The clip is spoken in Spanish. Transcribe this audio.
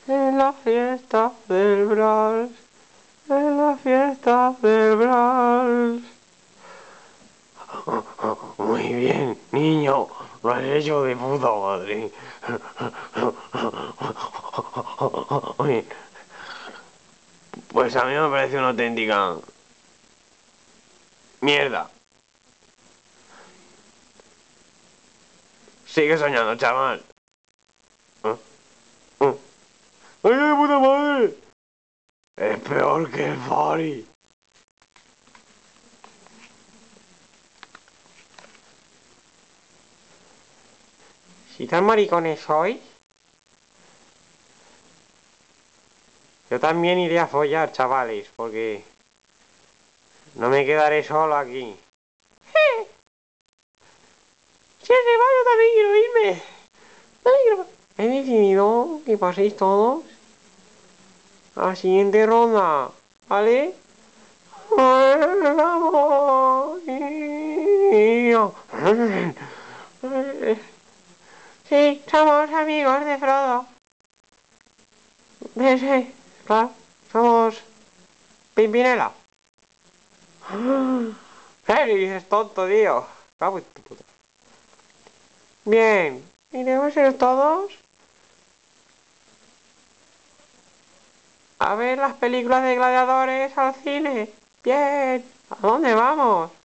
En la fiesta del Brawl, en la fiesta del Brawl. Muy bien, niño, lo has hecho de puta madre. Muy bien. Pues a mí me parece una auténtica mierda. Sigue soñando, chaval. ¿Eh? ¿Eh? ¡Ay, de puta madre! Es peor que el Fari. Si tan maricones sois, yo también iré a follar, chavales, porque no me quedaré solo aquí. Si se va, yo también quiero irme. También quiero... He decidido que paséis todos a la siguiente ronda, ¿vale? ¡Vamos! Sí, somos amigos de Frodo. Sí, claro, somos Pimpinela. ¿Qué dices, tonto, tío? Cago en tu puta. Bien, ¿iremos a ir todos a ver las películas de gladiadores al cine? Bien, ¿a dónde vamos?